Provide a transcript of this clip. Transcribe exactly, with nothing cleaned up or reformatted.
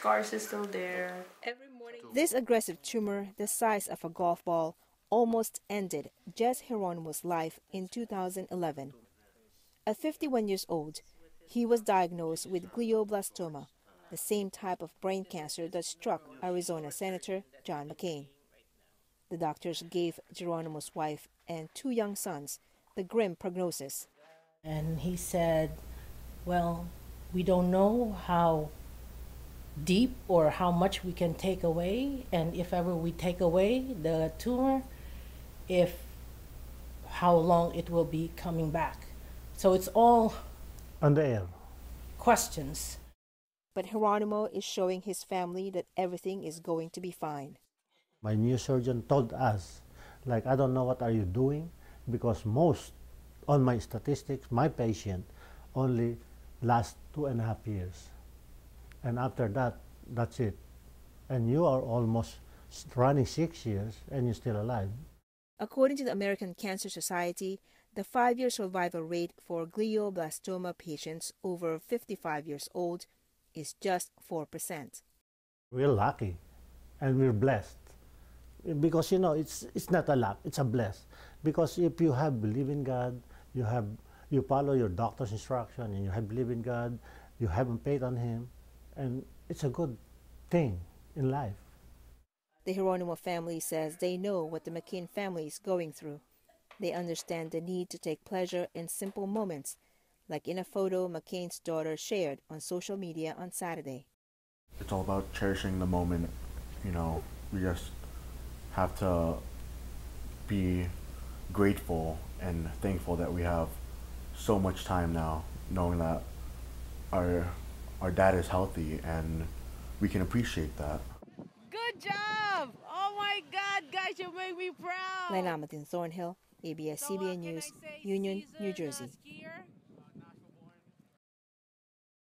scars is still there. Every morning. This aggressive tumor, the size of a golf ball, almost ended Jess Geronimo's life in two thousand eleven. At fifty-one years old, he was diagnosed with glioblastoma, the same type of brain cancer that struck Arizona Senator John McCain. The doctors gave Geronimo's wife and two young sons the grim prognosis. And he said, well, we don't know how deep or how much we can take away, and if ever we take away the tumor, if how long it will be coming back. So it's all on the air questions. But Geronimo is showing his family that everything is going to be fine. My new surgeon told us, like, I don't know what are you doing, because most on my statistics, my patient only last two and a half years. And after that, that's it. And you are almost running six years and you're still alive. According to the American Cancer Society, the five-year survival rate for glioblastoma patients over fifty-five years old is just four percent. We're lucky and we're blessed. Because, you know, it's, it's not a luck, it's a bless. Because if you have believe in God, you have you follow your doctor's instruction and you have believe in God, you haven't paid on Him, and it's a good thing in life. The Geronimo family says they know what the McCain family is going through. They understand the need to take pleasure in simple moments, like in a photo McCain's daughter shared on social media on Saturday. It's all about cherishing the moment. You know, we just have to be grateful and thankful that we have so much time now, knowing that our our dad is healthy and we can appreciate that. Good job! Oh my God, guys, you make me proud! Lainamatin Thornhill, A B S C B N News, Union, New Jersey.